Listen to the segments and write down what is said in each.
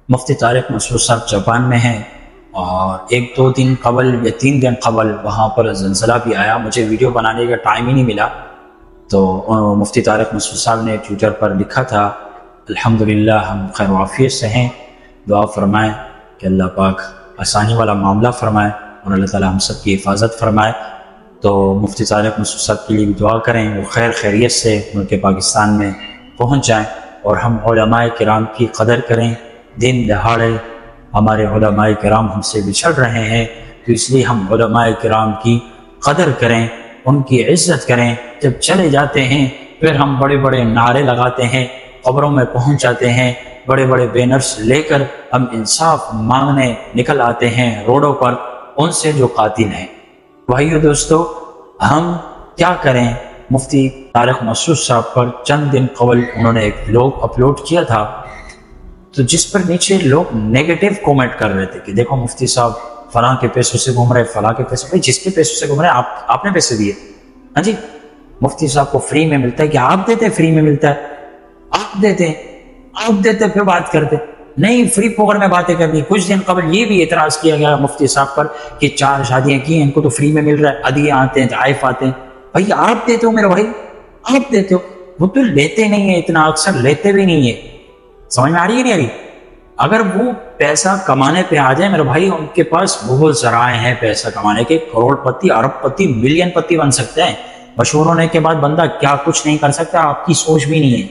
مفتی طارق مسعود صاحب جاپان میں ہیں، اور 1-2 دن قبل یا 3 دن قبل وہاں پر زلزلہ بھی آیا. مجھے ویڈیو بنانے کا ٹائم ہی نہیں ملا، تو مفتی طارق مسعود صاحب نے ٹویٹر پر لکھا تھا الحمدللہ ہم خیر و عافیت سے ہیں، دعا فرمائیں کہ اللہ پاک آسانی والا معاملہ فرمائے اور اللہ تعالی ہم سب کی حفاظت فرمائے. تو مفتی طارق مسعود صاحب کے لیے بھی دعا کریں، وہ خیریت سے ملک پاکستان میں پہنچ جائیں، اور ہم علماء کرام کی قدر کریں. دن دہاڑے ہمارے علماء کرام ہم سے بچھڑ رہے ہیں، تو اس لیے ہم علماء کرام کی قدر کریں، ان کی عزت کریں. جب چلے جاتے ہیں پھر ہم بڑے بڑے نعرے لگاتے ہیں، قبروں میں پہنچ جاتے ہیں، بڑے بڑے بینرز لے کر ہم انصاف مانگنے نکل آتے ہیں روڈوں پر ان سے جو قاتل ہیں. بھائیو دوستو، ہم کیا کریں؟ مفتی طارق مسعود صاحب پر چند دن قبل انہوں نے ایک ولاگ اپلوڈ کیا تھا، تو جس پر نیچے لوگ نیگیٹو کومنٹ کر رہے تھے کہ دیکھو مفتی صاحب فلاں کے پیسوں سے گھوم رہے، فلاں کے پیسوں. بھائی جس کے پیسوں سے گھوم رہے آپ نے پیسے دیے؟ ہاں جی، مفتی صاحب کو فری میں ملتا ہے کہ آپ دیتے؟ فری میں ملتا ہے، آپ دیتے پھر بات کرتے نہیں. فری پوکٹ میں باتیں کرنی. کچھ دن قبل یہ بھی اعتراض کیا گیا مفتی صاحب پر کہ 4 شادیاں کی ہیں، ان کو تو فری میں مل رہا ہے، عدیے آتے ہیں، ضعائف آتے ہیں. بھائی آپ دیتے ہو میرے بھائی، آپ دیتے ہو، وہ تو لیتے نہیں ہیں اتنا، اکثر لیتے بھی نہیں ہیں. سمجھ میں آ رہی ہے نہیں؟ ابھی اگر وہ پیسہ کمانے پہ آ جائے میرے بھائی، ان کے پاس بہت ذرائع ہیں پیسہ کمانے کے، کروڑ پتی، ارب پتی، ملین پتی بن سکتے ہیں. مشہور ہونے کے بعد بندہ کیا کچھ نہیں کر سکتا، آپ کی سوچ بھی نہیں ہے.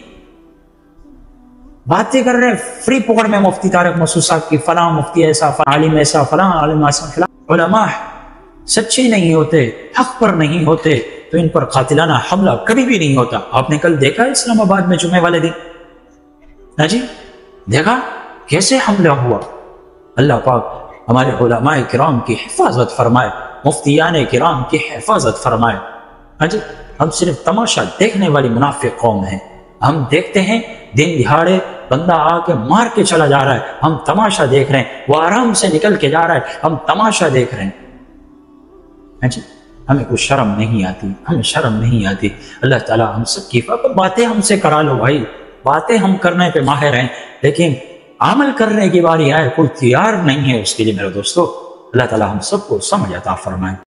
باتیں کر رہے ہیں فری پکڑ میں مفتی طارق مسعود صاحب کی، فلاں مفتی ایسا، فلاں عالم ایسا، فلاں عالم ایسا، فلاں. علماء سچے نہیں ہوتے، حق پر نہیں ہوتے تو ان پر قاتلانہ حملہ کبھی بھی نہیں ہوتا. آپ نے کل دیکھا اسلام آباد میں جمعے والے دن؟ ہاں جی، دیکھا کیسے حملہ ہوا. اللہ پاک ہمارے علماء کرام کی حفاظت فرمائے، مفتیان کرام کی حفاظت فرمائے. ہاں جی، ہم صرف تماشا دیکھنے والی منافق قوم ہیں. ہم دیکھتے ہیں دن دہاڑے بندہ آ کے مار کے چلا جا رہا ہے، ہم تماشا دیکھ رہے ہیں. وہ آرام سے نکل کے جا رہا ہے، ہم تماشا دیکھ رہے ہیں. ہاں جی، ہمیں کوئی شرم نہیں آتی، ہمیں شرم نہیں آتی. اللہ تعالیٰ ہم سب کی باتیں ہم سے کرا لو بھائی، باتیں ہم کرنے پہ ماہر ہیں، لیکن عمل کرنے کی باری آئے کوئی تیار نہیں ہے اس کے لیے میرے دوستو. اللہ تعالیٰ ہم سب کو سمجھ عطا فرمائے.